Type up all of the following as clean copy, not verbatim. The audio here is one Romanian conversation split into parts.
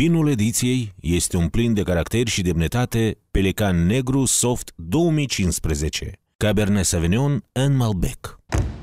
Vinul ediției este un plin de caracter și demnitate Pelican Negru Soft 2015, Cabernet Sauvignon and Malbec.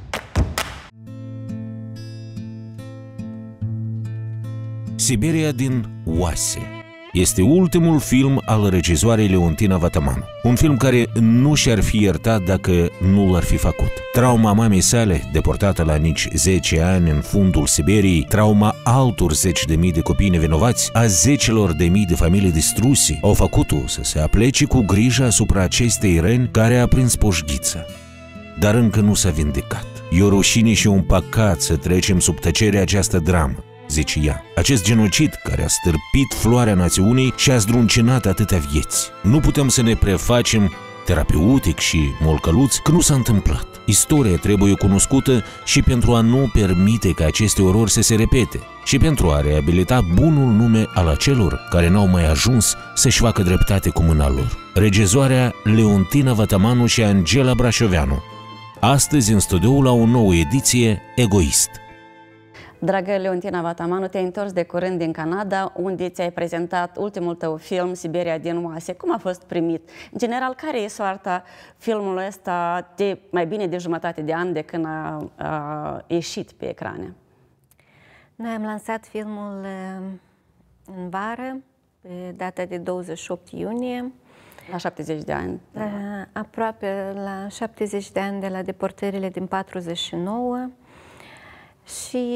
Siberia din Oase este ultimul film al regizoarei Leontina Vatamanu. Un film care nu și-ar fi iertat dacă nu l-ar fi făcut. Trauma mamei sale, deportată la nici 10 ani în fundul Siberiei, trauma altor 10.000 de copii nevinovați, a zecelor de mii de familii distruse, au făcut-o să se aplece cu grijă asupra acestei răni care a prins poșghiță. Dar încă nu s-a vindecat. E o rușine și un păcat să trecem sub tăcere această dramă, zice ea. Acest genocid care a stârpit floarea națiunii și a zdruncinat atâtea vieți. Nu putem să ne prefacem terapeutic și molcăluți că nu s-a întâmplat. Istoria trebuie cunoscută și pentru a nu permite ca aceste orori să se repete și pentru a reabilita bunul nume al acelor care n-au mai ajuns să-și facă dreptate cu mâna lor. Regizoarea Leontina Vatamanu și Angela Brașoveanu. Astăzi în studioul la o nouă ediție Egoist. Dragă Leontina Vatamanu, te-ai întors de curând din Canada, unde ți-ai prezentat ultimul tău film, Siberia din Oase. Cum a fost primit? În general, care e soarta filmului ăsta de mai bine de jumătate de an de când a ieșit pe ecrane? Noi am lansat filmul în vară, pe data de 28 iunie. La 70 de ani. Aproape la 70 de ani de la deportările din 49. Și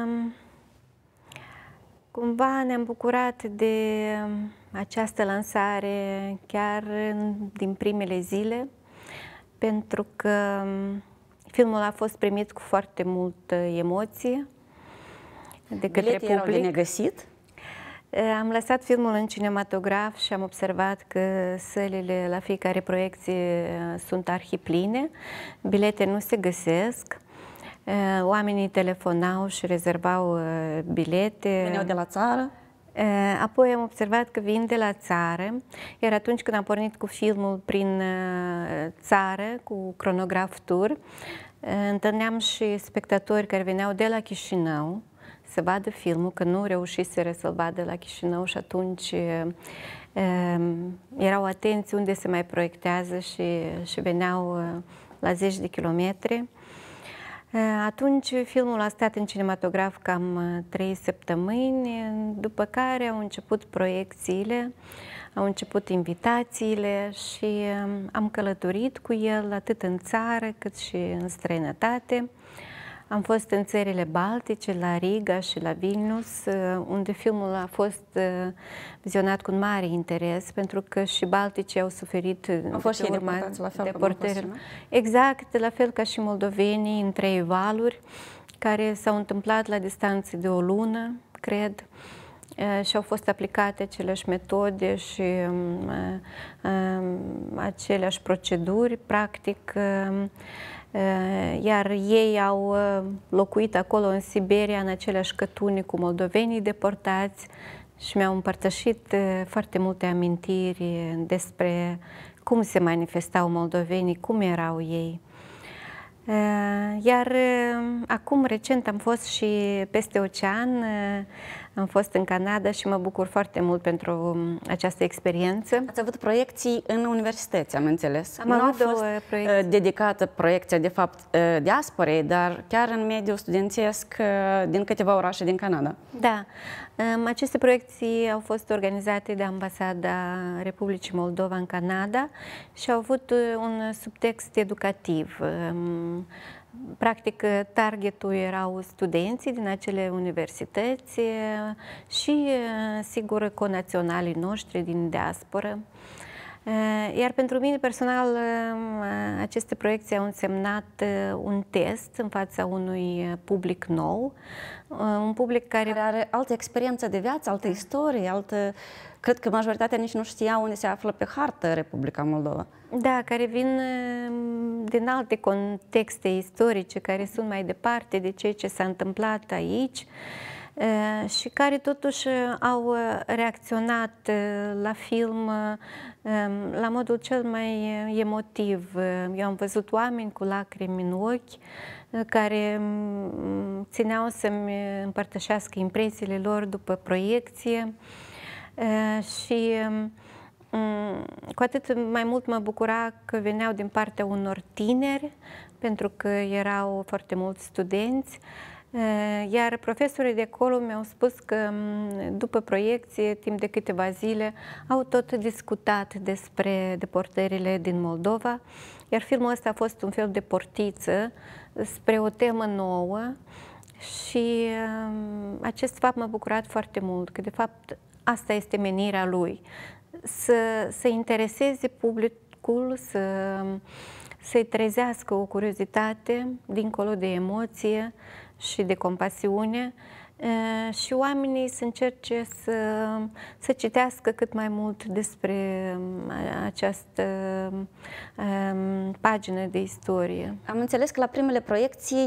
cumva ne-am bucurat de această lansare chiar din primele zile, pentru că filmul a fost primit cu foarte multă emoție de către public. Erau de negăsit? Am lăsat filmul în cinematograf și am observat că sălile la fiecare proiecție sunt arhipline, bilete nu se găsesc. Oamenii telefonau și rezervau bilete. Veneau de la țară? Apoi am observat că vin de la țară, iar atunci când am pornit cu filmul prin țară, cu Cronograf Tour, întâlneam și spectatori care veneau de la Chișinău să vadă filmul, că nu reușiseră să-l vadă la Chișinău și atunci erau atenți unde se mai proiectează și veneau la 10 de kilometri. Atunci filmul a stat în cinematograf cam 3 săptămâni, după care au început proiecțiile, au început invitațiile și am călătorit cu el atât în țară cât și în străinătate. Am fost în țările Baltice, la Riga și la Vilnius, unde filmul a fost vizionat cu mare interes, pentru că și Balticii au suferit au fost și deportați la fel deportări. Exact, la fel ca și moldovenii, în 3 valuri, care s-au întâmplat la distanță de o lună, cred, și au fost aplicate aceleași metode și aceleași proceduri, practic, iar ei au locuit acolo în Siberia, în aceleași cătuni cu moldovenii deportați și mi-au împărtășit foarte multe amintiri despre cum se manifestau moldovenii, cum erau ei. Iar acum, recent, am fost și peste ocean, am fost în Canada și mă bucur foarte mult pentru această experiență. Ați avut proiecții în universități, am înțeles. Am avut 2 proiecții. Dedicată proiecția, de fapt, diasporei, dar chiar în mediul studențesc din câteva orașe din Canada. Da. Aceste proiecții au fost organizate de Ambasada Republicii Moldova în Canada și au avut un subtext educativ. Practic, targetul erau studenții din acele universități și, sigur, conaționalii noștri din diasporă. Iar pentru mine personal, aceste proiecții au însemnat un test în fața unui public nou, un public care are altă experiență de viață, altă istorie, altă... Cred că majoritatea nici nu știa unde se află pe hartă Republica Moldova. Da, care vin din alte contexte istorice, care sunt mai departe de ceea ce s-a întâmplat aici și care totuși au reacționat la film la modul cel mai emotiv. Eu am văzut oameni cu lacrimi în ochi care țineau să-mi împărtășească impresiile lor după proiecție. Și cu atât mai mult mă bucura că veneau din partea unor tineri, pentru că erau foarte mulți studenți, iar profesorii de acolo mi-au spus că după proiecție, timp de câteva zile, au tot discutat despre deportările din Moldova, iar filmul ăsta a fost un fel de portiță spre o temă nouă și acest fapt m-a bucurat foarte mult, că de fapt asta este menirea lui, să intereseze publicul, să-i trezească o curiozitate dincolo de emoție și de compasiune și oamenii să încerce să citească cât mai mult despre această pagină de istorie. Am înțeles că la primele proiecții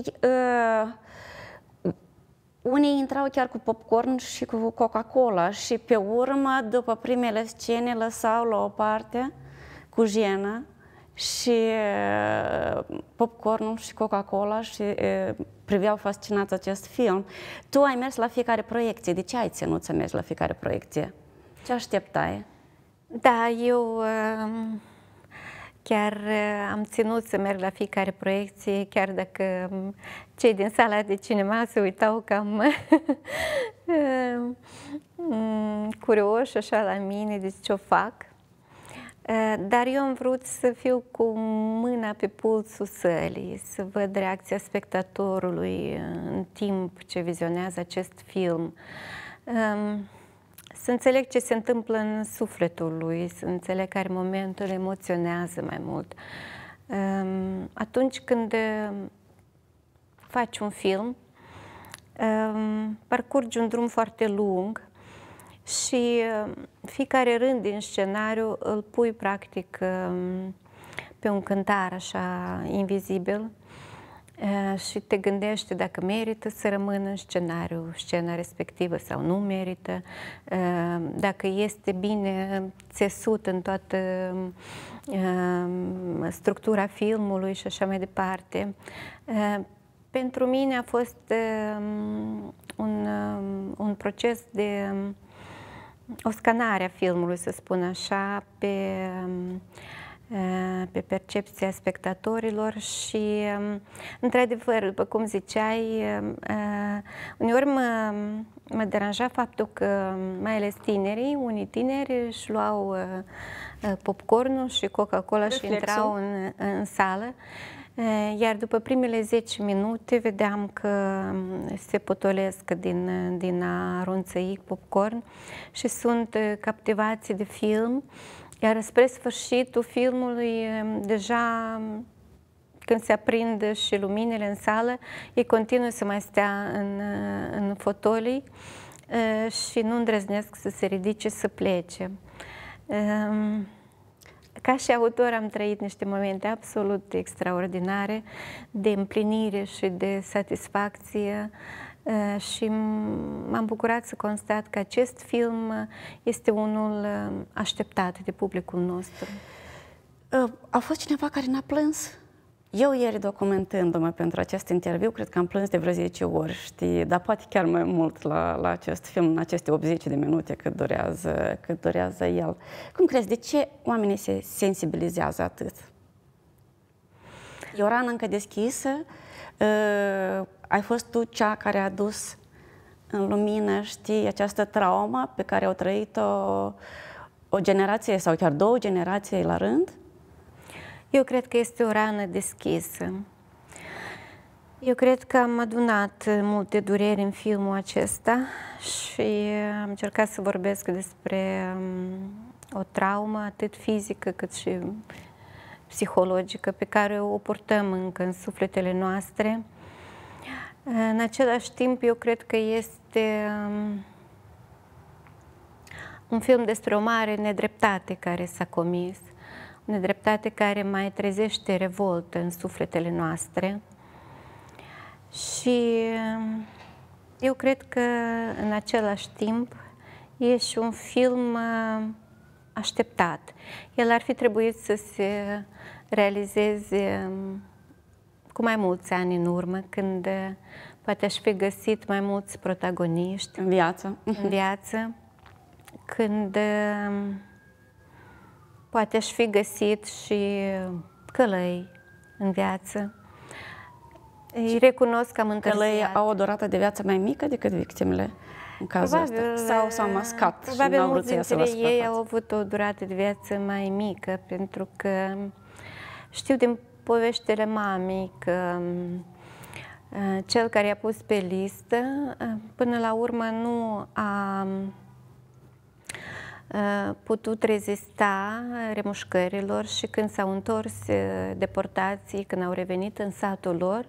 unii intrau chiar cu popcorn și cu Coca-Cola și pe urmă, după primele scene, lăsau la o parte cu jenă și popcornul și Coca-Cola și priveau fascinați acest film. Tu ai mers la fiecare proiecție. De ce ai ținut să mergi la fiecare proiecție? Ce așteptai? Da, eu chiar am ținut să merg la fiecare proiecție, chiar dacă cei din sala de cinema se uitau cam curioși așa la mine de ce o fac. Dar eu am vrut să fiu cu mâna pe pulsul sălii, să văd reacția spectatorului în timp ce vizionează acest film, să înțeleg ce se întâmplă în sufletul lui, să înțeleg care moment îl emoționează mai mult. Atunci când faci un film, parcurgi un drum foarte lung și fiecare rând din scenariu îl pui practic pe un cântar așa invizibil și te gândești dacă merită să rămână în scenariu, scena respectivă sau nu merită, dacă este bine țesut în toată structura filmului și așa mai departe. Pentru mine a fost un proces de o scanare a filmului, să spun așa, pe percepția spectatorilor și, într-adevăr, după cum ziceai, uneori mă deranja faptul că, mai ales tinerii, unii tineri își luau popcornul și Coca-Cola și intrau în sală. Iar după primele 10 minute vedeam că se potolesc din a runțăi popcorn și sunt captivați de film, iar spre sfârșitul filmului, deja când se aprind și luminile în sală, ei continuă să mai stea în fotolii și nu îndrăznesc să se ridice, să plece. Ca și autor am trăit niște momente absolut extraordinare de împlinire și de satisfacție și m-am bucurat să constat că acest film este unul așteptat de publicul nostru. A fost cineva care n-a plâns? Eu ieri, documentându-mă pentru acest interviu, cred că am plâns de vreo 10 ori, știi, dar poate chiar mai mult la acest film, în aceste 80 de minute cât durează el. Cum crezi, de ce oamenii se sensibilizează atât? E o rană încă deschisă? Ai fost tu cea care a adus în lumină, știi, această traumă pe care au trăit-o o generație sau chiar 2 generații la rând? Eu cred că este o rană deschisă. Eu cred că am adunat multe dureri în filmul acesta și am încercat să vorbesc despre o traumă atât fizică cât și psihologică pe care o purtăm încă în sufletele noastre. În același timp, eu cred că este un film despre o mare nedreptate care s-a comis, o nedreptate care mai trezește revoltă în sufletele noastre. Și eu cred că în același timp e și un film așteptat. El ar fi trebuit să se realizeze cu mai mulți ani în urmă, când poate aș fi găsit mai mulți protagoniști în viață, când poate aș fi găsit și călăi în viață. Îi recunosc că am întârziat. Călăi au o durată de viață mai mică decât victimele în cazul ăsta? Sau s-au mascat și n-au vrut să iasă la suprafață? Ei au avut o durată de viață mai mică, pentru că știu din poveștile mamei că cel care i-a pus pe listă, până la urmă nu a putut rezista remușcărilor și când s-au întors deportații, când au revenit în satul lor,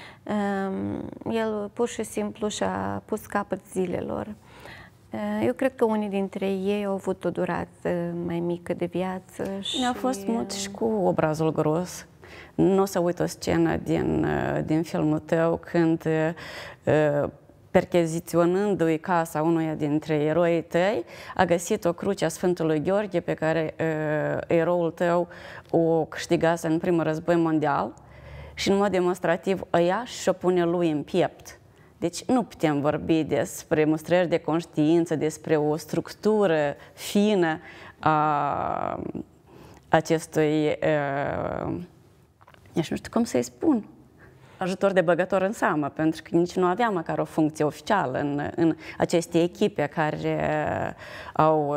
el pur și simplu și-a pus capăt zilelor. Eu cred că unii dintre ei au avut o durată mai mică de viață. Mi-a fost mulți și cu obrazul gros. Nu o să uit o scenă din filmul tău când percheziționându-i casa unuia dintre eroii tăi, a găsit o cruce a Sfântului Gheorghe pe care eroul tău o câștigase în primul război mondial și în mod demonstrativ o ia și o pune lui în piept. Deci nu putem vorbi despre mustrări de conștiință, despre o structură fină a acestui, nu știu cum să-i spun, ajutor de băgător în seamă, pentru că nici nu avea măcar o funcție oficială în aceste echipe care au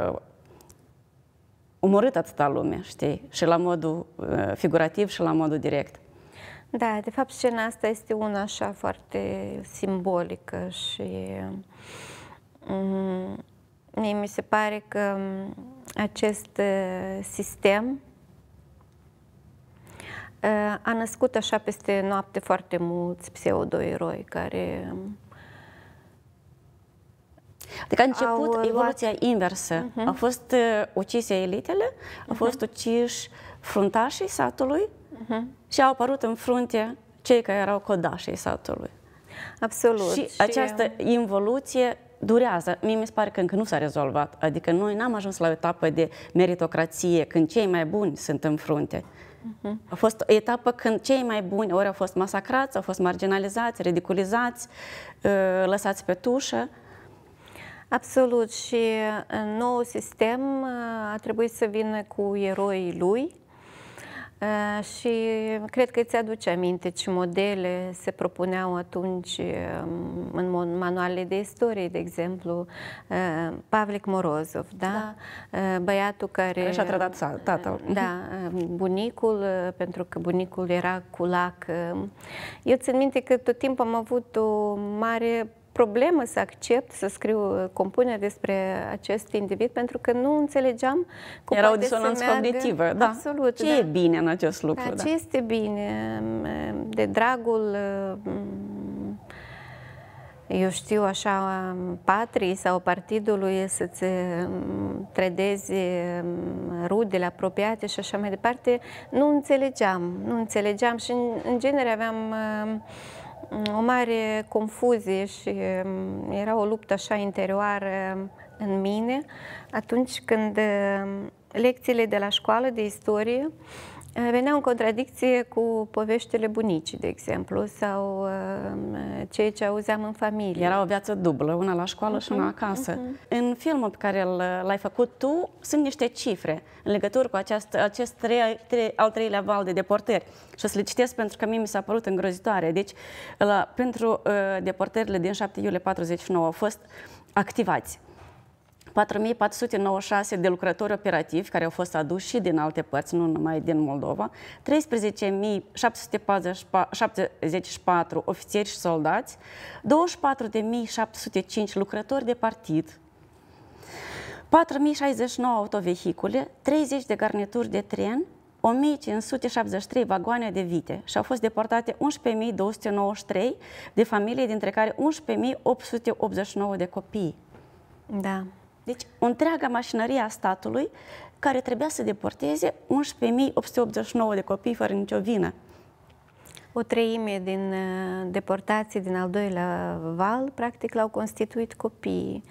omorât atâta lume, știi? Și la modul figurativ și la modul direct. Da, de fapt scena asta este una așa foarte simbolică și mie mi se pare că acest sistem a născut așa peste noapte foarte mulți pseudo-eroi care Adică a început evoluția inversă. Au fost ucise elitele, au fost uciși fruntașii satului și au apărut în frunte cei care erau codașii satului. Absolut. Și această involuție durează. Mie mi se pare că încă nu s-a rezolvat. Adică noi n-am ajuns la o etapă de meritocrație, când cei mai buni sunt în frunte. A fost o etapă când cei mai buni ori au fost masacrați, au fost marginalizați, ridiculizați, lăsați pe tușă. Absolut. Și noul sistem a trebuit să vină cu eroii lui. Și cred că îți aduce aminte ce modele se propuneau atunci în manualele de istorie, de exemplu, Pavlik Morozov, da? Băiatul care și-a trădat tatăl. Da, bunicul, pentru că bunicul era culac. Eu țin minte că tot timpul am avut o mare problemă să accept, să scriu compuneri despre acest individ, pentru că nu înțelegeam cum era o poate disonanță să meargă. cognitivă, da. Absolut. Ce e bine în acest lucru? Da, ce este bine? De dragul, eu știu, așa, patriei sau partidului să-ți trădeze rudele apropiate și așa mai departe, nu înțelegeam și în genere aveam o mare confuzie și era o luptă așa interioară în mine atunci când lecțiile de la școală de istorie veneau în contradicție cu poveștile bunicii, de exemplu, sau ceea ce auzeam în familie. Era o viață dublă, una la școală și una acasă. În filmul pe care l-ai făcut tu, sunt niște cifre în legătură cu acest al treilea val de deportări. Și o să le citesc pentru că mie mi s-a părut îngrozitoare. Deci, pentru deportările din 7 iulie 49 au fost activați 4.496 de lucrători operativi care au fost aduși și din alte părți, nu numai din Moldova, 13.774 ofițeri și soldați, 24.705 lucrători de partid, 4.069 autovehicule, 30 de garnituri de tren, 1.573 vagoane de vite și au fost deportate 11.293 de familii, dintre care 11.889 de copii. Da. Deci, o întreagă mașinărie a statului care trebuia să deporteze 11.889 de copii fără nicio vină. O treime din deportații din al doilea val, practic, l-au constituit copiii.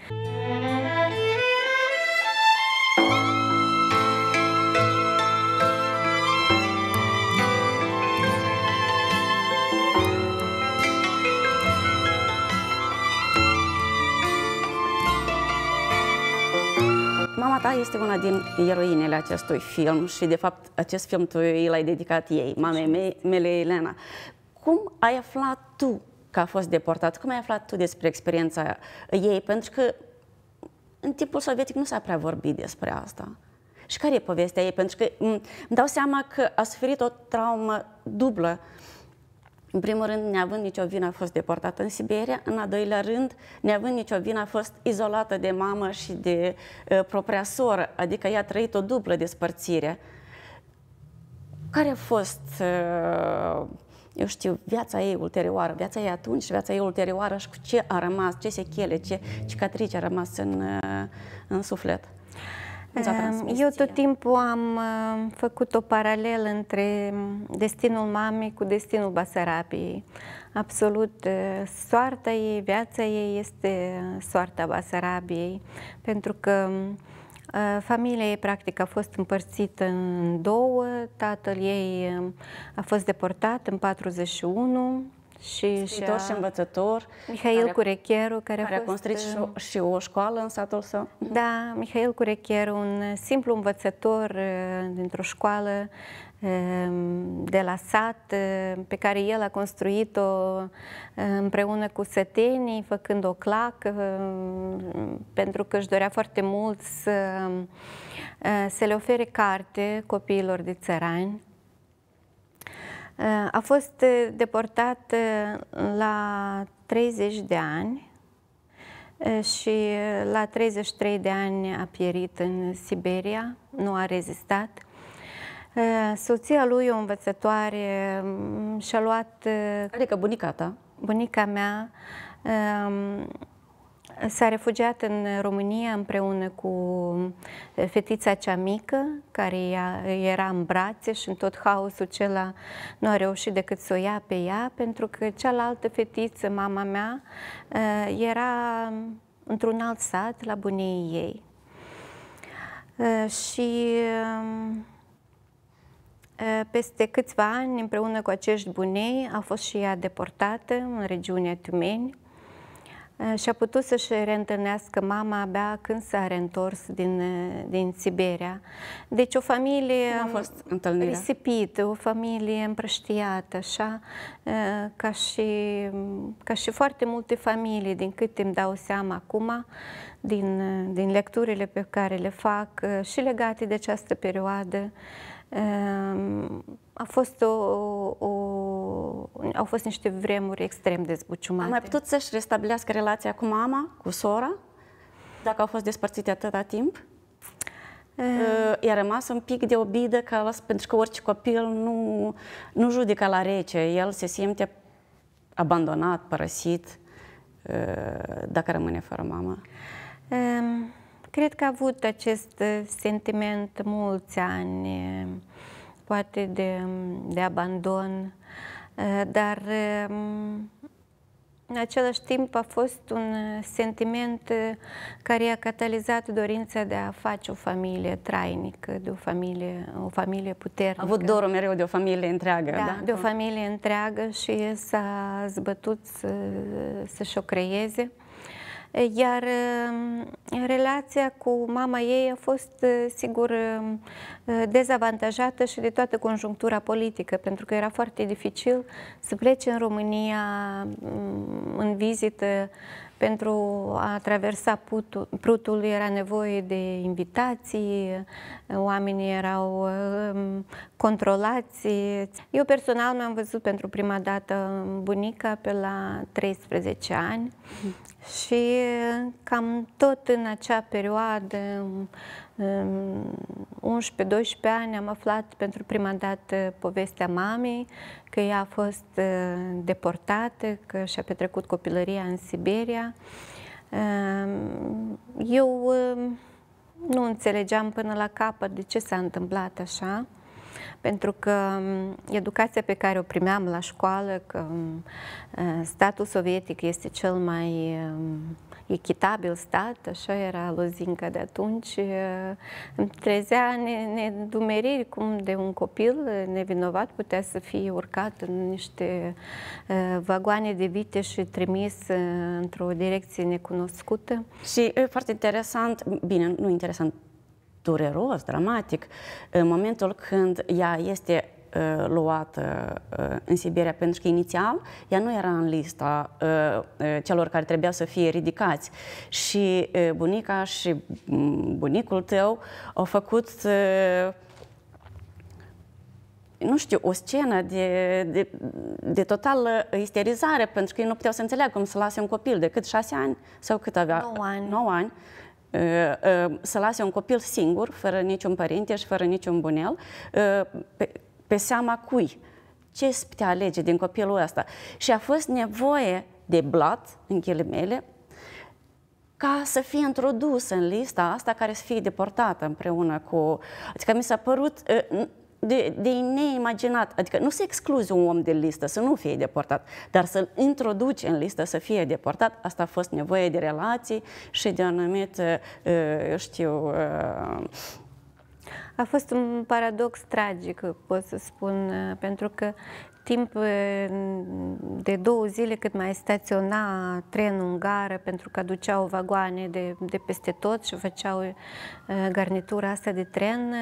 ta este una din eroinele acestui film și, de fapt, acest film tu l-ai dedicat ei, mamei mele, Elena. Cum ai aflat tu că a fost deportat? Cum ai aflat tu despre experiența ei? Pentru că în timpul sovietic nu s-a prea vorbit despre asta. Și care e povestea ei? Pentru că îmi dau seama că a suferit o traumă dublă. În primul rând, neavând nicio vină, a fost deportată în Siberia. În al doilea rând, neavând nicio vină, a fost izolată de mamă și de propria soră. Adică ea a trăit o dublă despărțire. Care a fost, eu știu, viața ei ulterioară, viața ei atunci și viața ei ulterioară și cu ce a rămas, ce sechele, ce cicatrice a rămas în suflet? Eu tot timpul am făcut o paralelă între destinul mamei cu destinul Basarabiei. Absolut, soarta ei, viața ei este soarta Basarabiei, pentru că familia ei practic a fost împărțită în două. Tatăl ei a fost deportat în 1941. Scriitor și învățător, Mihail Curecheru, care a construit și o școală în satul său. Da, Mihail Curecheru, un simplu învățător dintr-o școală de la sat, pe care el a construit-o împreună cu sătenii, făcând o clacă, pentru că își dorea foarte mult să le ofere carte copiilor de țărani. A fost deportat la 30 de ani și la 33 de ani a pierit în Siberia, nu a rezistat. Soția lui, o învățătoare, și-a luat... Adică bunica ta? Bunica mea s-a refugiat în România împreună cu fetița cea mică, care era în brațe și în tot haosul acela nu a reușit decât să o ia pe ea, pentru că cealaltă fetiță, mama mea, era într-un alt sat, la bunii ei. Și peste câțiva ani, împreună cu acești bunei, a fost și ea deportată în regiunea Tiumeni și a putut să-și reîntâlnească mama abia când s-a reîntors din Siberia. Deci o familie risipită, o familie împrăștiată, așa, ca și foarte multe familii, din câte îmi dau seama acum, din lecturile pe care le fac și legate de această perioadă. Au fost niște vremuri extrem de zbuciumate. A mai putut să-și restabilească relația cu mama, cu sora, dacă au fost despărțite atâta timp? I-a rămas un pic de obidă, pentru că orice copil nu judecă la rece. El se simte abandonat, părăsit, dacă rămâne fără mamă. Cred că a avut acest sentiment mulți ani, poate de abandon, dar în același timp a fost un sentiment care a catalizat dorința de a face o familie trainică, de o familie puternică. A avut dorul mereu de o familie întreagă. Da, de o familie întreagă și s-a zbătut să-și o creeze. Iar relația cu mama ei a fost, sigur, dezavantajată și de toată conjunctura politică, pentru că era foarte dificil să plece în România în vizită. Pentru a traversa Prutul era nevoie de invitații, oamenii erau controlați. Eu personal mi-am văzut pentru prima dată bunica pe la 13 ani și cam tot în acea perioadă, 11-12 ani, am aflat pentru prima dată povestea mamei, că ea a fost deportată, că și-a petrecut copilăria în Siberia. Eu nu înțelegeam până la capăt de ce s-a întâmplat așa, pentru că educația pe care o primeam la școală, că statul sovietic este cel mai echitabil stat, așa era lozinca de atunci, îmi trezea nedumeriri cum de un copil nevinovat putea să fie urcat în niște vagoane de vite și trimis într-o direcție necunoscută. Și e foarte interesant, bine, nu interesant, dureros, dramatic, în momentul când ea este luată în Siberia, pentru că inițial ea nu era în lista celor care trebuia să fie ridicați. Și bunica și bunicul tău au făcut, nu știu, o scenă de totală isterizare, pentru că ei nu puteau să înțeleagă cum să lase un copil de cât 6 ani sau cât avea? 9 ani. Să lase un copil singur, fără niciun părinte și fără niciun bunel, pe seama cui? Ce se putea alege din copilul ăsta? Și a fost nevoie de blat, în ghilimele, ca să fie introdus în lista asta care să fie deportată împreună cu... Adică mi s-a părut de neimaginat. Adică nu să excluzi un om de listă să nu fie deportat, dar să-l introduci în listă să fie deportat, asta a fost nevoie de relații și de anumit, eu știu... A fost un paradox tragic, pot să spun, pentru că timp de 2 zile cât mai staționa trenul în gară, pentru că aduceau vagoane de peste tot și făceau garnitura asta de tren,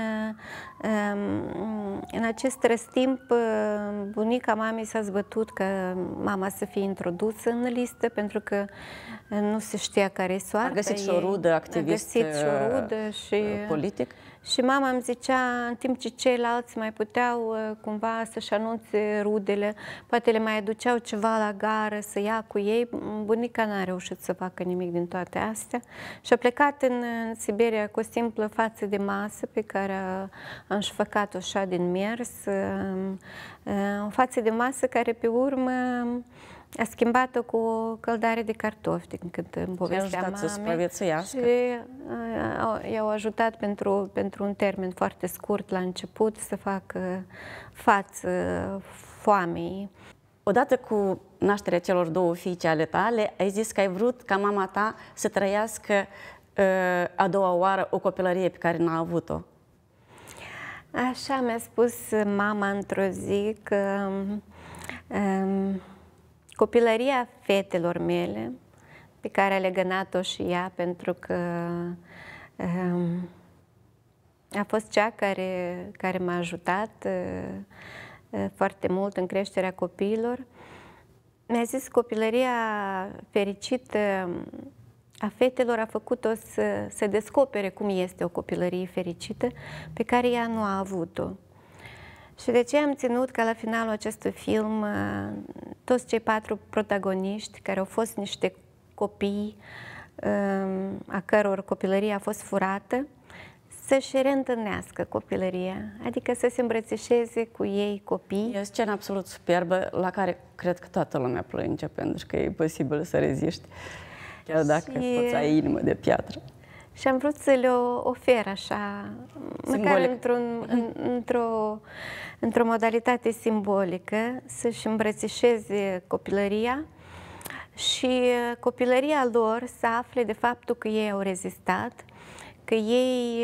în acest răstimp bunica mamei s-a zbătut ca mama să fie introdusă în listă, pentru că nu se știa care e soarta. A găsit și o rudă activist politic. Și mama îmi zicea, în timp ce ceilalți mai puteau cumva să-și anunțe rudele, poate le mai aduceau ceva la gară să ia cu ei, bunica n-a reușit să facă nimic din toate astea și a plecat în Siberia cu o simplă față de masă pe care a înșfăcat-o așa din mers, o față de masă care pe urmă a schimbat-o cu o căldare de cartofi, din cât îmi povestea mamei. Să supraviețuiască. Și i-au ajutat pentru un termen foarte scurt la început să facă față foamei. Odată cu nașterea celor 2 fiice ale tale, ai zis că ai vrut ca mama ta să trăiască a doua oară o copilărie pe care n-a avut-o. Așa mi-a spus mama într-o zi că copilăria fetelor mele, pe care a legănat-o și ea, pentru că a fost cea care m-a ajutat foarte mult în creșterea copiilor. Mi-a zis copilăria fericită a fetelor a făcut-o să descopere cum este o copilărie fericită pe care ea nu a avut-o. Și de ce am ținut ca la finalul acestui film toți cei 4 protagoniști, care au fost niște copii a căror copilărie a fost furată, să-și reîntâlnească copilăria, adică să se îmbrățișeze cu ei copii. E o scenă absolut superbă la care cred că toată lumea plânge, pentru că e posibil să reziști, chiar dacă poți ai inimă de piatră. Și am vrut să le ofer așa, măcar într-o modalitate simbolică, să-și îmbrățișeze copilăria și copilăria lor să afle de faptul că ei au rezistat, că ei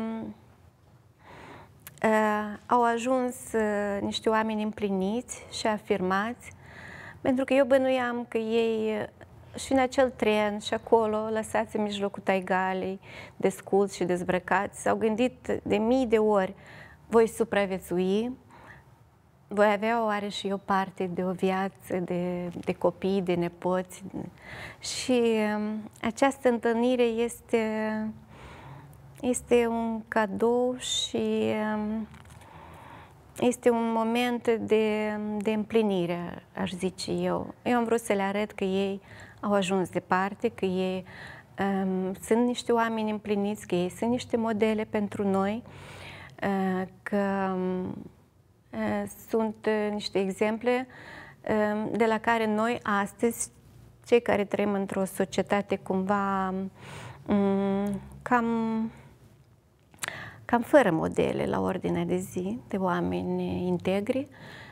au ajuns niște oameni împliniți și afirmați, pentru că eu bănuiam că ei și în acel tren și acolo, lăsați în mijlocul taigalei, desculți și dezbrăcați, s-au gândit de mii de ori, voi supraviețui, voi avea oare și eu parte de o viață, de copii, de nepoți. Și această întâlnire este un cadou și este un moment de împlinire, aș zice eu. Eu am vrut să le arăt că ei au ajuns departe, că ei sunt niște oameni împliniți, că ei sunt niște modele pentru noi, că sunt niște exemple de la care noi astăzi, cei care trăim într-o societate cumva cam fără modele la ordinea de zi, de oameni integri,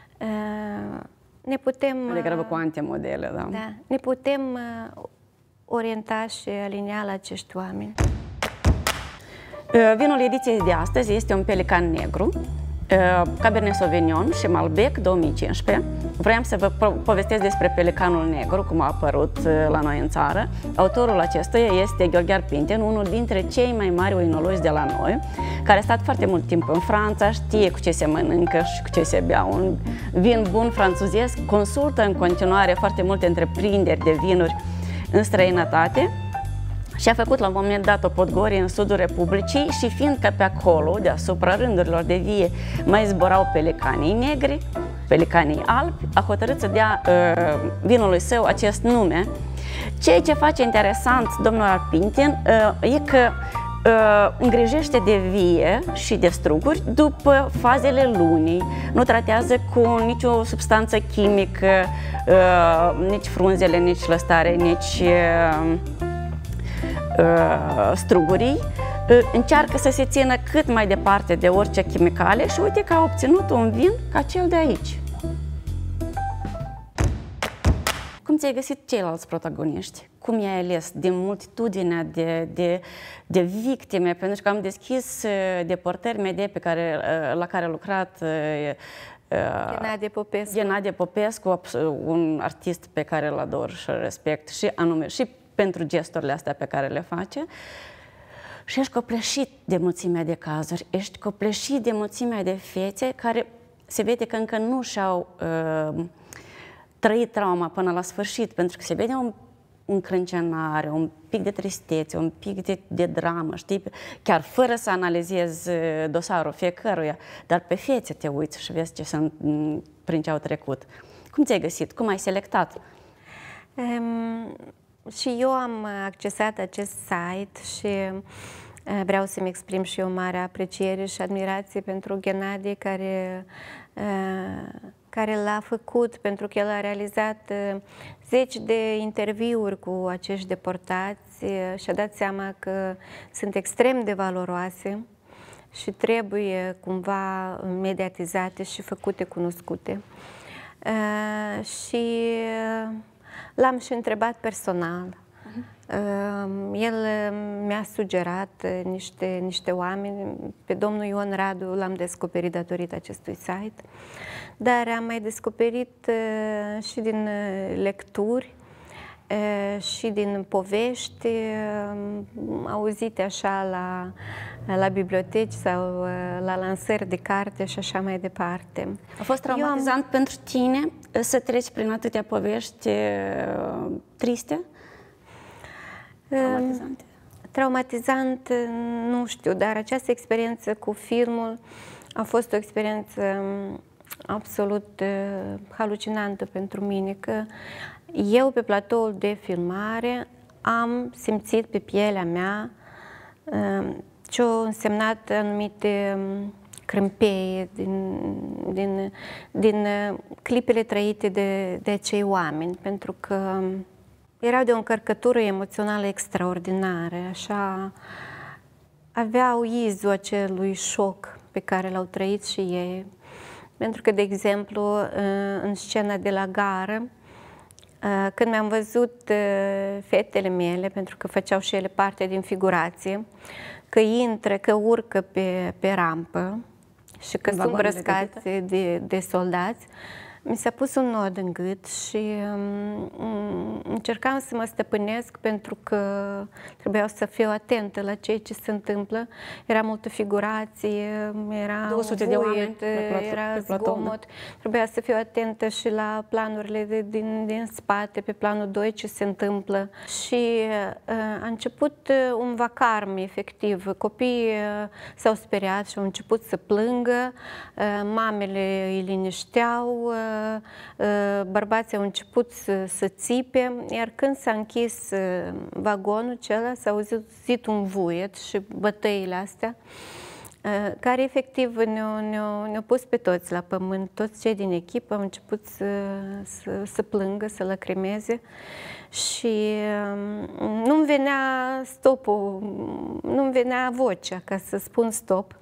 ne putem... Mai degrabă cu antimodele, da. Da, ne putem orienta și alinea la acești oameni. Vinul ediției de astăzi este un pelican negru, Cabernet Sauvignon și Malbec 2015. Vreau să vă povestesc despre Pelicanul Negru, cum a apărut la noi în țară. Autorul acestuia este Gheorghe Pinten, unul dintre cei mai mari oinologi de la noi, care a stat foarte mult timp în Franța, știe cu ce se mănâncă și cu ce se bea un vin bun franțuzesc, consultă în continuare foarte multe întreprinderi de vinuri în străinătate. Și a făcut la un moment dat o podgorie în sudul Republicii și fiindcă pe acolo, deasupra rândurilor de vie, mai zburau pelicanii negri, pelicanii albi, a hotărât să dea vinului său acest nume. Ceea ce face interesant domnul Arpinten e că îngrijește de vie și de struguri după fazele lunii, nu tratează cu nicio substanță chimică, nici frunzele, nici lăstare, nici strugurii, încearcă să se țină cât mai departe de orice chimicale și uite că a obținut un vin ca cel de aici. Cum ți-ai găsit ceilalți protagoniști? Cum i-ai ales din multitudinea de victime? Pentru că am deschis deportări media la care a lucrat Ghenadie Popescu, un artist pe care îl ador și îl respect și anume și pentru gesturile astea pe care le face. Și ești copleșit de mulțimea de cazuri, ești copleșit de mulțimea de fețe care se vede că încă nu și-au trăit trauma până la sfârșit, pentru că se vede o încrâncenare, un pic de tristețe, un pic de dramă, știi? Chiar fără să analizezi dosarul fiecăruia, dar pe fețe te uiți și vezi prin ce au trecut. Cum ți-ai găsit? Cum ai selectat? Și eu am accesat acest site și vreau să-mi exprim și eu mare apreciere și admirație pentru Ghenadie care l-a făcut, pentru că el a realizat zeci de interviuri cu acești deportați și a dat seama că sunt extrem de valoroase și trebuie cumva mediatizate și făcute cunoscute. Și l-am și întrebat personal. El mi-a sugerat niște oameni. Pe domnul Ion Radu l-am descoperit datorită acestui site, dar am mai descoperit și din lecturi și din povești auzite așa la biblioteci sau la lansări de carte și așa mai departe. A fost traumatizant pentru tine să treci prin atâtea povești triste? Traumatizant, nu știu, dar această experiență cu filmul a fost o experiență absolut halucinantă pentru mine, că eu pe platoul de filmare am simțit pe pielea mea ce au însemnat anumite crâmpeie din clipele trăite de acei oameni, pentru că erau de o încărcătură emoțională extraordinară, așa aveau izul acelui șoc pe care l-au trăit și ei. Pentru că, de exemplu, în scena de la gară, când mi-am văzut fetele mele, pentru că făceau și ele parte din figurație, că intră, că urcă pe rampă și că sunt îmbrăscați de soldați, mi s-a pus un nod în gât și încercam să mă stăpânesc pentru că trebuiau să fiu atentă la ceea ce se întâmplă. Era multă figurație, era 200 de oameni, era zgomot. Trebuia să fiu atentă și la planurile din spate, pe planul 2 ce se întâmplă. Și a început un vacarm, efectiv. Copiii s-au speriat și au început să plângă, mamele îi linișteau, bărbații au început să țipe, iar când s-a închis vagonul acela, s-a auzit un vuiet și bătăile astea, care efectiv ne-au pus pe toți la pământ. Toți cei din echipă au început să plângă, să lăcrimeze și nu-mi venea stopul, nu-mi venea vocea ca să spun stop.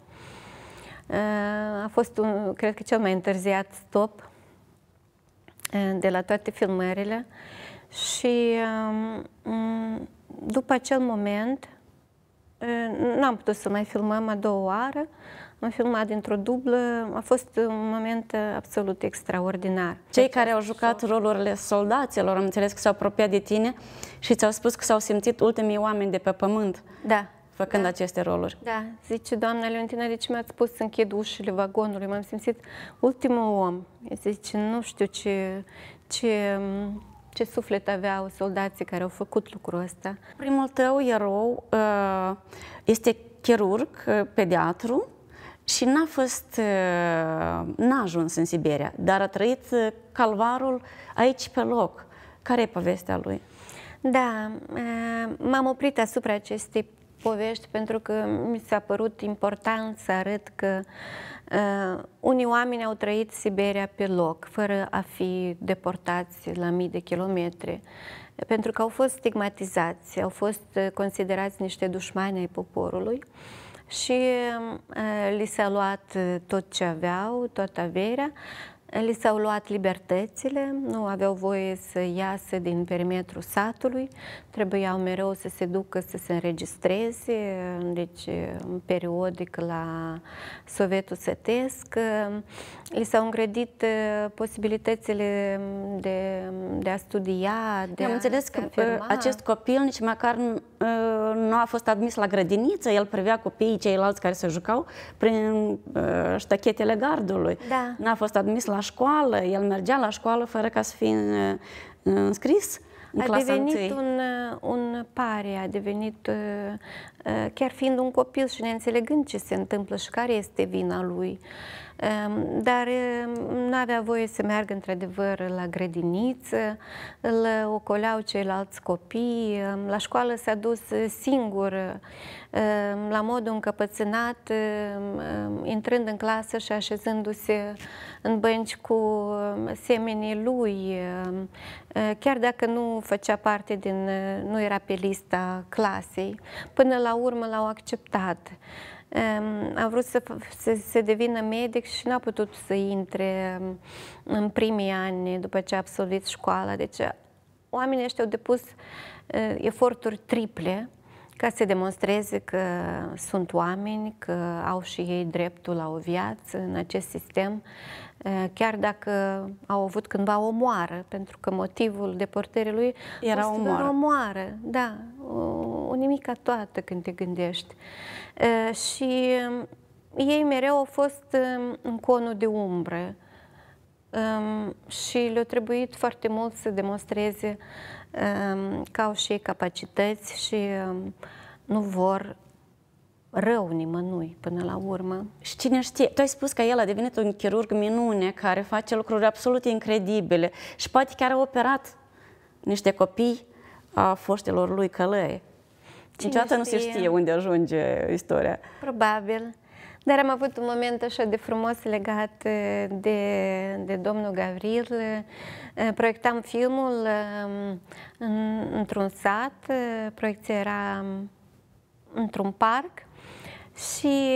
A fost, cred că, cel mai întârziat stop de la toate filmările și după acel moment n-am putut să mai filmăm a doua oară, am filmat dintr-o dublă, a fost un moment absolut extraordinar. Cei care au jucat rolurile soldaților, am înțeles că s-au apropiat de tine și ți-au spus că s-au simțit ultimii oameni de pe pământ. Da. Făcând aceste roluri. Da, zice doamna Leontina, de ce mi-ați pus să închid ușile vagonului? M-am simțit ultimul om. Zice, nu știu ce suflet aveau soldații care au făcut lucrul ăsta. Primul tău erou este chirurg, pediatru și n-a ajuns în Siberia, dar a trăit calvarul aici pe loc. Care e povestea lui? Da, m-am oprit asupra acestei povești pentru că mi s-a părut important să arăt că unii oameni au trăit Siberia pe loc, fără a fi deportați la mii de kilometri, pentru că au fost stigmatizați, au fost considerați niște dușmani ai poporului și li s-a luat tot ce aveau, toată averea. Li s-au luat libertățile, nu aveau voie să iasă din perimetrul satului, trebuiau mereu să se ducă să se înregistreze, deci periodic la Sovietul Sătesc. Li s-au îngrădit posibilitățile de a studia, de Am înțeles că acest copil nici măcar nu a fost admis la grădiniță, el privea copiii ceilalți care se jucau prin ștachetele gardului. Da. N-a fost admis la școală, el mergea la școală fără ca să fie înscris în clasa întâi. A devenit un pare, a devenit, chiar fiind un copil și neînțelegând ce se întâmplă și care este vina lui, dar nu avea voie să meargă într-adevăr la grădiniță, îl ocoleau ceilalți copii, la școală s-a dus singur, la modul încăpățânat, intrând în clasă și așezându-se în bănci cu semenii lui, chiar dacă nu făcea parte nu era pe lista clasei, până la urmă l-au acceptat. A vrut să devină medic și n-a putut să intre în primii ani după ce a absolvit școala. Deci oamenii ăștia au depus eforturi triple ca să demonstreze că sunt oameni, că au și ei dreptul la o viață în acest sistem, chiar dacă au avut cândva o moară, pentru că motivul deportării lui era o moară. Da, o nimica toată când te gândești. Și ei mereu au fost în conul de umbră și le-a trebuit foarte mult să demonstreze că au și ei capacități și nu vor rău nimănui până la urmă. Și cine știe, tu ai spus că el a devenit un chirurg minune care face lucruri absolut incredibile și poate chiar a operat niște copii a foștilor lui călăi. Niciodată nu se știe unde ajunge istoria. Probabil. Dar am avut un moment așa de frumos legat de domnul Gavril. Proiectam filmul într-un sat, proiecția era într-un parc și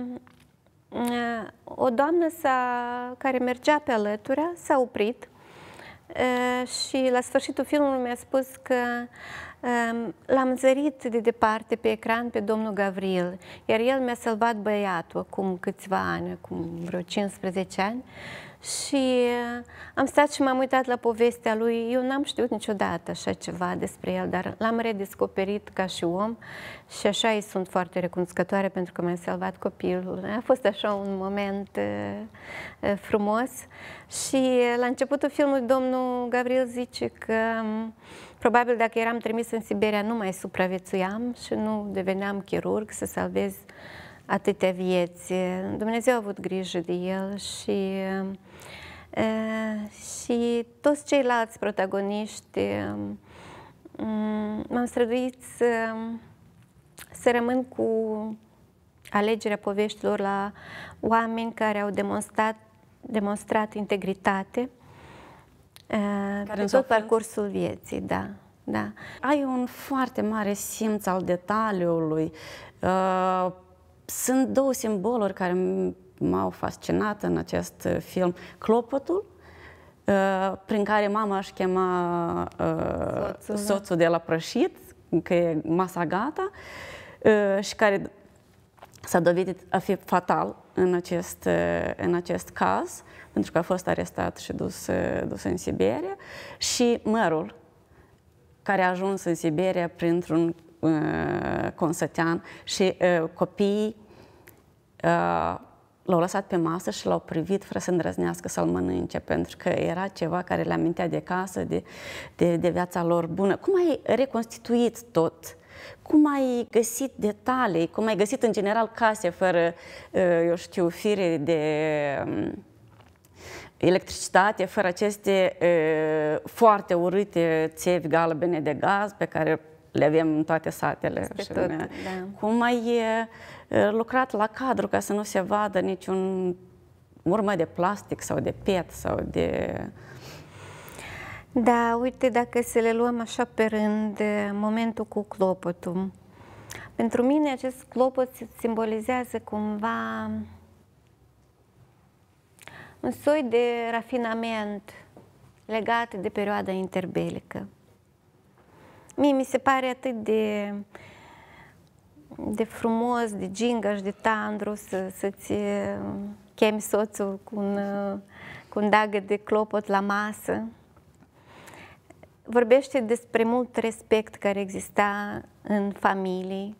o doamnă care mergea pe alătura s-a oprit și la sfârșitul filmului mi-a spus că l-am zărit de departe pe ecran pe domnul Gavril, iar el mi-a salvat băiatul acum câțiva ani, acum vreo 15 ani. Și am stat și m-am uitat la povestea lui. Eu n-am știut niciodată așa ceva despre el, dar l-am redescoperit ca și om și așa îi sunt foarte recunoscătoare pentru că mi-a salvat copilul. A fost așa un moment frumos și la începutul filmului domnul Gavril zice că probabil dacă eram trimis în Siberia nu mai supraviețuiam și nu deveneam chirurg să salvez atâtea vieți. Dumnezeu a avut grijă de el și toți ceilalți protagoniști m-am străduit să rămân cu alegerea poveștilor la oameni care au demonstrat integritate pe tot parcursul vieții, da. Da. Ai un foarte mare simț al detaliului. Sunt două simboluri care m-au fascinat în acest film. Clopotul, prin care mama își chema soțul de la prășit, că e masa gata, și care s-a dovedit a fi fatal în acest caz, pentru că a fost arestat și dus în Siberia, și mărul care a ajuns în Siberia printr-un consătean și copiii l-au lăsat pe masă și l-au privit fără să îndrăznească să-l mănânce, pentru că era ceva care le amintea de casă, de viața lor bună. Cum ai reconstituit tot? Cum ai găsit detalii? Cum ai găsit în general case fără, eu știu, fire de electricitate, fără aceste foarte urâte țevi galbene de gaz pe care le avem în toate satele? Tot, da. Cum ai lucrat la cadru ca să nu se vadă niciun urmă de plastic sau de PET sau de... Da, uite, dacă să le luăm așa pe rând, momentul cu clopotul. Pentru mine acest clopot simbolizează cumva un soi de rafinament legat de perioada interbelică. Mie mi se pare atât de frumos, de gingaș, de tandru să-ți chemi soțul cu un dagă de clopot la masă. Vorbește despre mult respect care exista în familii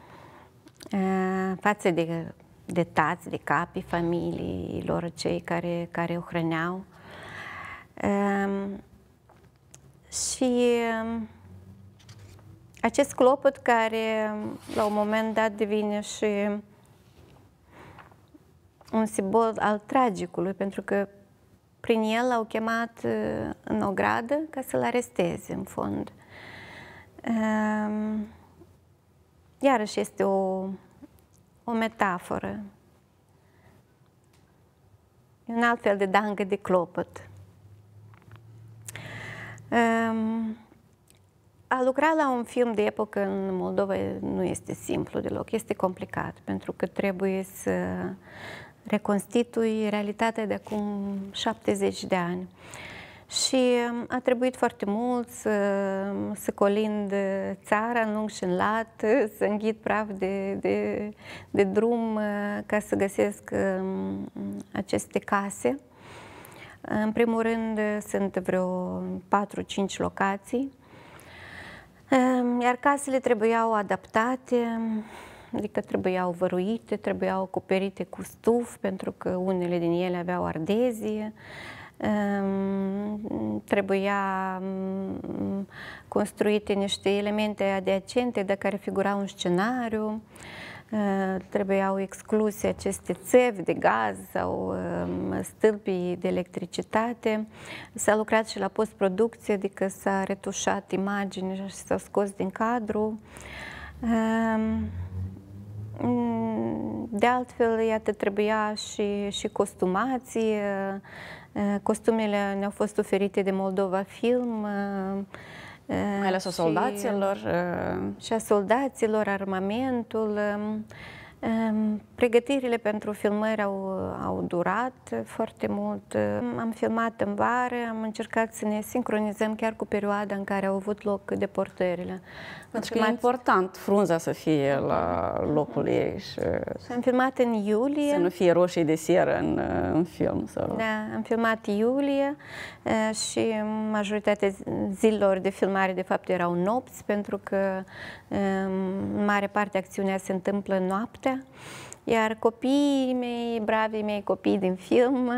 față de tați, de capii familiilor, cei care o hrăneau. Și acest clopot care la un moment dat devine și un simbol al tragicului, pentru că prin el l-au chemat în ogradă ca să-l aresteze, în fond. Iarăși este o metaforă. E un alt fel de dangă de clopot. A lucra la un film de epocă în Moldova nu este simplu deloc, este complicat, pentru că trebuie să reconstitui realitatea de acum 70 de ani. Și a trebuit foarte mult să colind țara în lung și în lat, să înghit praf de drum ca să găsesc aceste case. În primul rând sunt vreo 4-5 locații, iar casele trebuiau adaptate, adică trebuiau văruite, trebuiau acoperite cu stuf, pentru că unele din ele aveau ardezie. Trebuia construite niște elemente adiacente de care figura un scenariu, trebuiau excluse aceste țevi de gaz sau stâlpii de electricitate. S-a lucrat și la postproducție, adică s-a retușat imagini și s-au scos din cadru. De altfel, iată, trebuia și costumații. Costumele ne-au fost oferite de Moldova Film. Mai ales a soldaților. Și a soldaților, armamentul. Pregătirile pentru filmări au durat foarte mult. Am filmat în vară, am încercat să ne sincronizăm chiar cu perioada în care au avut loc deportările. Pentru că e important frunza să fie la locul ei și am filmat în iulie. Să nu fie roșii de seră în film. Sau... Da, am filmat iulie și majoritatea zilelor de filmare de fapt erau nopți, pentru că în mare parte acțiunea se întâmplă noaptea, iar copiii mei, bravii mei copii din film,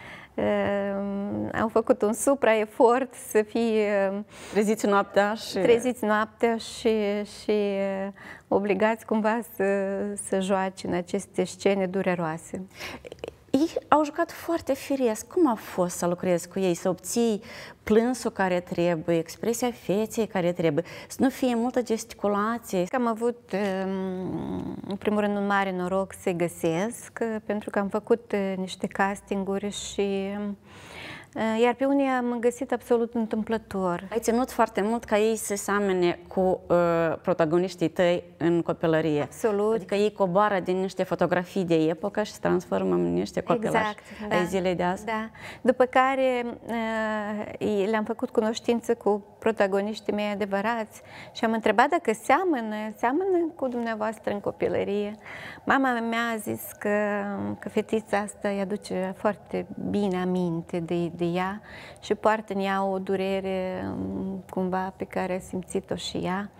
au făcut un supraefort să fie treziți noaptea și obligați cumva să joace în aceste scene dureroase. Ei au jucat foarte firesc. Cum a fost să lucrezi cu ei, să obții plânsul care trebuie, expresia feței care trebuie, să nu fie multă gesticulație? Am avut, în primul rând, un mare noroc să-i găsesc, pentru că am făcut niște castinguri și Iar pe unii am găsit absolut întâmplător. Ai ținut foarte mult ca ei să seamene cu protagoniștii tăi în copilărie. Absolut. Adică ei coboară din niște fotografii de epocă și se transformă în niște copilași ai zilei de azi. Da. După care le-am făcut cunoștință cu protagoniștii mei adevărați și am întrebat dacă seamănă cu dumneavoastră în copilărie. Mama mea a zis că fetița asta îi aduce foarte bine aminte de ea și poartă în ea o durere cumva pe care a simțit-o și ea.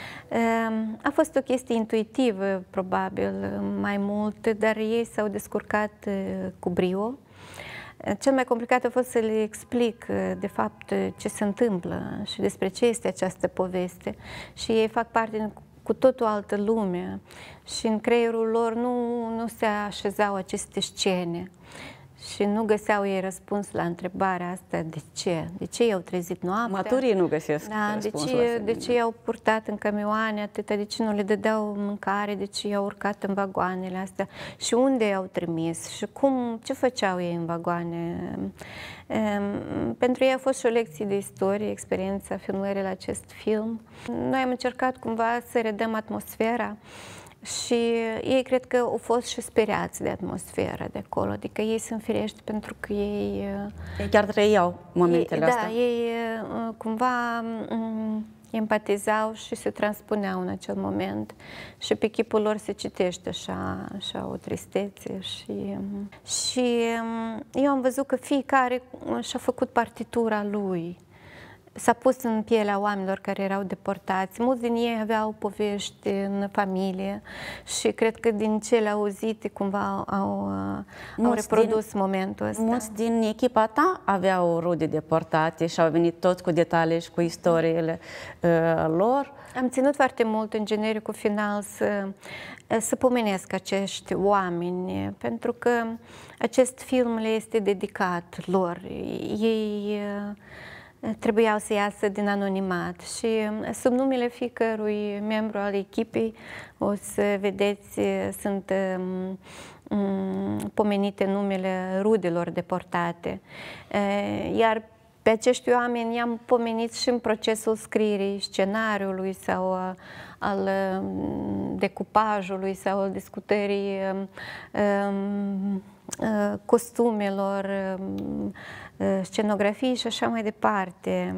A fost o chestie intuitivă, probabil, mai mult, dar ei s-au descurcat cu brio. Cel mai complicat a fost să le explic, de fapt, ce se întâmplă și despre ce este această poveste. Și ei fac parte din cu totul altă lume și în creierul lor nu se așezau aceste scene și nu găseau ei răspuns la întrebarea asta de ce? De ce i-au trezit noaptea? Maturii nu găsesc răspunsul ăsta. De ce i-au purtat în camioane atâta? De ce nu le dădeau mâncare? De ce i-au urcat în vagoanele astea? Și unde i-au trimis? Și ce făceau ei în vagoane? Pentru ei a fost și o lecție de istorie, experiența filmării la acest film. Noi am încercat cumva să redăm atmosfera și ei cred că au fost și speriați de atmosfera de acolo, adică ei sunt firești pentru că ei chiar trăiau momentele astea. Da, ei cumva empatizau și se transpuneau în acel moment și pe chipul lor se citește așa o tristețe și eu am văzut că fiecare și-a făcut partitura lui. S-a pus în pielea oamenilor care erau deportați. Mulți din ei aveau povești în familie și cred că din cele auzite cumva au reprodus momentul ăsta. Mulți din echipa ta aveau rude deportate și au venit toți cu detalii și cu istoriile lor. Am ținut foarte mult în genericul final să pomenesc acești oameni, pentru că acest film le este dedicat lor. Ei trebuiau să iasă din anonimat și sub numele fiecărui membru al echipei, o să vedeți, sunt pomenite numele rudelor deportate. Iar pe acești oameni i-am pomenit și în procesul scrierii scenariului sau al decupajului sau al discutării costumelor, scenografii și așa mai departe.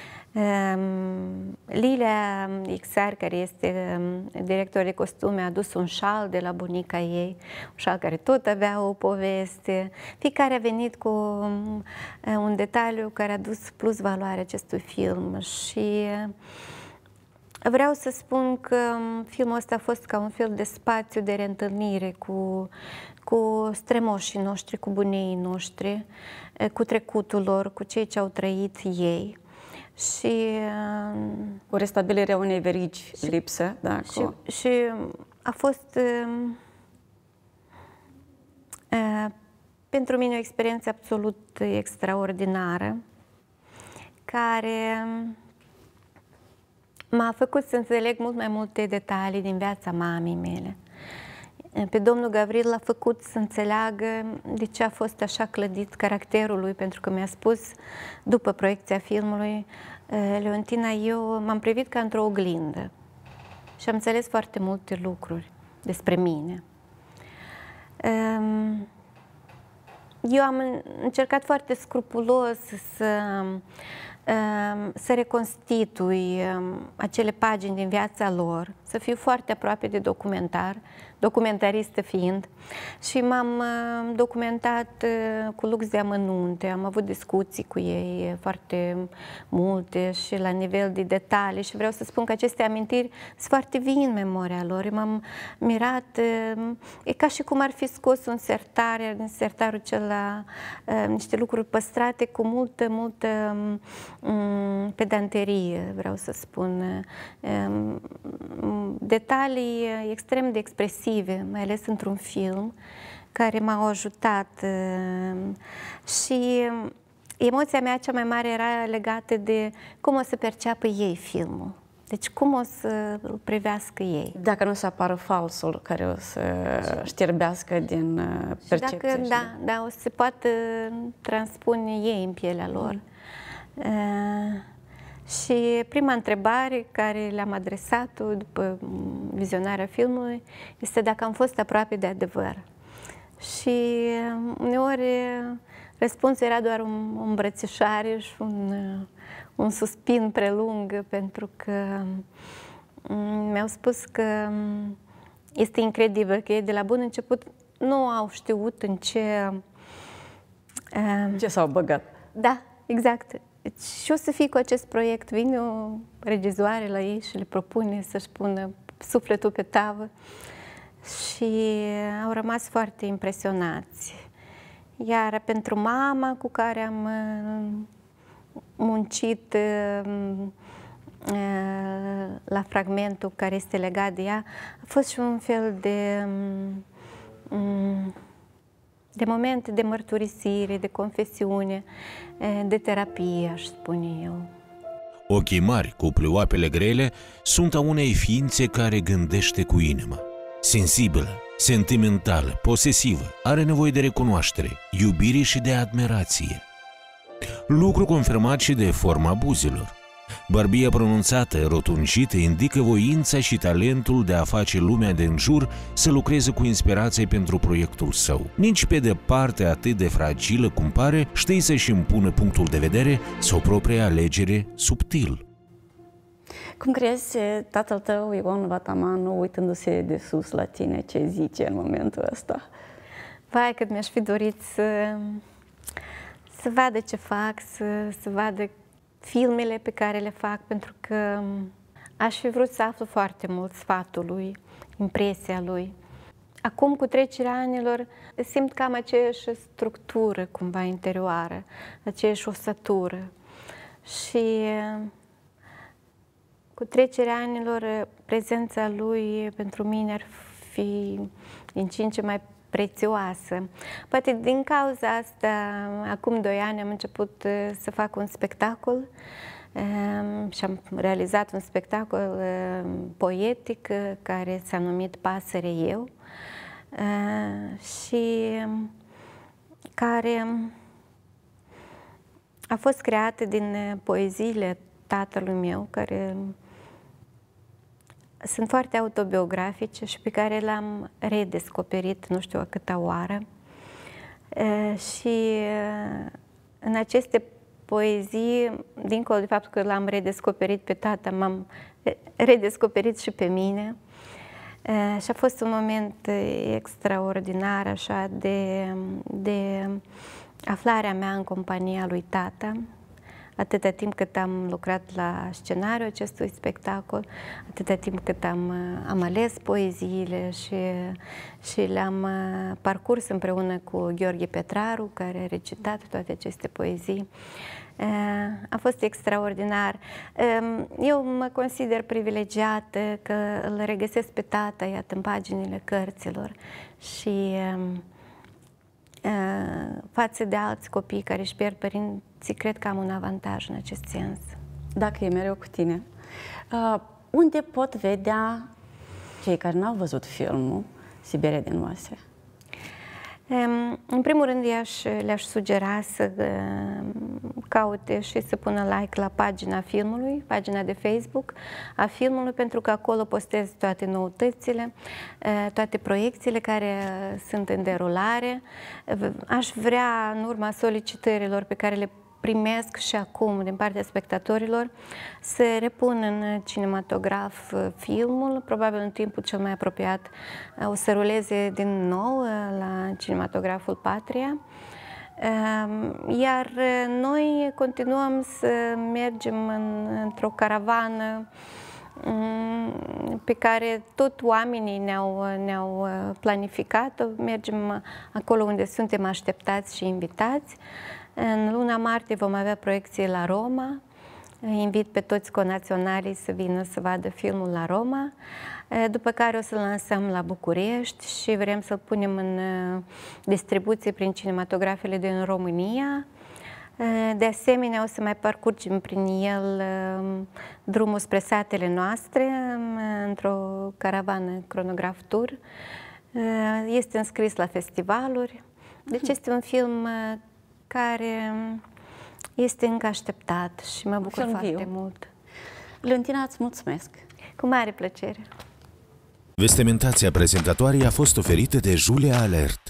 Lilia Ixar, care este director de costume, a adus un șal de la bunica ei, un șal care tot avea o poveste. Fiecare a venit cu un detaliu care a dus plus valoare acestui film și vreau să spun că filmul ăsta a fost ca un fel de spațiu de reîntâlnire cu strămoșii noștri, cu bunii noștri, cu trecutul lor, cu cei ce au trăit ei. Și cu restabilirea unei verigi lipsă. Da, și a fost pentru mine o experiență absolut extraordinară, care m-a făcut să înțeleg mult mai multe detalii din viața mamei mele. Pe domnul Gavril l-a făcut să înțeleagă de ce a fost așa clădit caracterul lui, pentru că mi-a spus, după proiecția filmului, Leontina, eu m-am privit ca într-o oglindă și am înțeles foarte multe lucruri despre mine. Eu am încercat foarte scrupulos să reconstitui acele pagini din viața lor, să fiu foarte aproape de documentaristă fiind, și m-am documentat cu lux de amănunte. Am avut discuții cu ei foarte multe și la nivel de detalii și vreau să spun că aceste amintiri sunt foarte vii în memoria lor. M-am mirat, e ca și cum ar fi scos un sertar, iar din sertarul acela niște lucruri păstrate cu multă pedanterie, vreau să spun. Detalii extrem de expresive, mai ales într-un film, care m-au ajutat și emoția mea cea mai mare era legată de cum o să perceapă ei filmul. Deci cum o să îl privească ei? Dacă nu se apară falsul care o să știrbească din percepție. Dacă o să se poată transpune ei în pielea lor. Și prima întrebare care le-am adresat-o după vizionarea filmului este dacă am fost aproape de adevăr. Și uneori răspunsul era doar o îmbrățișare și un suspin prelung, pentru că mi-au spus că este incredibil că ei de la bun început nu au știut în ce s-au băgat. Da, exact. Și o să fie cu acest proiect. Vine o regizoare la ei și le propune să-și pună sufletul pe tavă și au rămas foarte impresionați. Iar pentru mama cu care am muncit la fragmentul care este legat de ea, a fost și un fel de momente de mărturisire, de confesiune, de terapie, aș spune eu. Ochii mari cu plioapele grele sunt a unei ființe care gândește cu inima. Sensibilă, sentimentală, posesivă, are nevoie de recunoaștere, iubire și de admirație. Lucru confirmat și de forma buzilor. Bărbia pronunțată, rotunjită, indică voința și talentul de a face lumea din jur să lucreze cu inspirație pentru proiectul său. Nici pe departe atât de fragilă cum pare, știe să-și impună punctul de vedere sau propria alegere subtil. Cum crezi tatăl tău, Ion Vatamanu, uitându-se de sus la tine, ce zice în momentul ăsta? Vai, cât mi-aș fi dorit să vadă ce fac, să vadă filmele pe care le fac, pentru că aș fi vrut să aflu foarte mult sfatul lui, impresia lui. Acum, cu trecerea anilor, simt cam aceeași structură cumva interioară, aceeași osătură. Și cu trecerea anilor, prezența lui pentru mine ar fi din ce în ce mai prețioasă. Poate din cauza asta, acum 2 ani am început să fac un spectacol și am realizat un spectacol poetic care s-a numit Pasăre eu și care a fost creat din poeziile tatălui meu, care sunt foarte autobiografice și pe care l-am redescoperit nu știu a câta oară. Și în aceste poezii, dincolo de faptul că l-am redescoperit pe tata, m-am redescoperit și pe mine. Și a fost un moment extraordinar, așa, de aflarea mea în compania lui tata. Atâta timp cât am lucrat la scenariul acestui spectacol, atâta timp cât am ales poeziile și le-am parcurs împreună cu Gheorghe Petraru, care a recitat toate aceste poezii. A fost extraordinar. Eu mă consider privilegiată că îl regăsesc pe tata, iată, în paginile cărților și față de alți copii care își pierd părinții, cred că am un avantaj în acest sens. Dacă e mereu cu tine, unde pot vedea cei care n-au văzut filmul Siberia din oase? În primul rând, le-aș sugera să caute și să pună like la pagina filmului, pagina de Facebook a filmului, pentru că acolo postez toate noutățile, toate proiecțiile care sunt în derulare. Aș vrea, în urma solicitărilor pe care le primesc și acum din partea spectatorilor, să repun în cinematograf filmul, probabil în timpul cel mai apropiat o să ruleze din nou la cinematograful Patria. Iar noi continuăm să mergem într-o caravană pe care tot oamenii ne-au planificat. Mergem acolo unde suntem așteptați și invitați. În luna martie vom avea proiecție la Roma. Invit pe toți conaționalii să vină să vadă filmul la Roma, după care o să-l lansăm la București și vrem să-l punem în distribuție prin cinematografele din România. De asemenea, o să mai parcurgem prin el drumul spre satele noastre într-o caravană cronograf tour. Este înscris la festivaluri. Deci este un film care este încă așteptat și mă bucur foarte mult. Leontina, îți mulțumesc! Cu mare plăcere! Vestimentația prezentatoarei a fost oferită de Julia Alert.